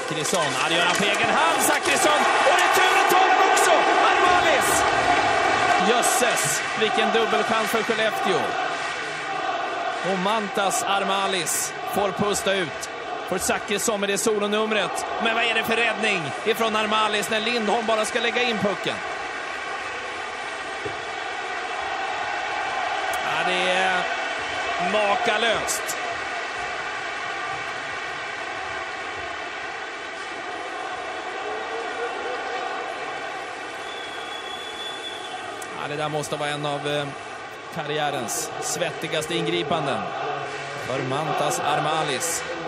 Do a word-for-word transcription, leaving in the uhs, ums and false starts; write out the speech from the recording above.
Zachrisson, han gör han på egen hand, Zachrisson, och returen tar han också, Armalis! Jösses, vilken dubbelchans för Skellefteå. Och Mantas Armalis får pusta ut. För Zachrisson med det solonumret. Men vad är det för räddning ifrån Armalis när Lindholm bara ska lägga in pucken? Ja, det är makalöst. Ja, det där måste vara en av eh, karriärens svettigaste ingripanden för Mantas Armalis.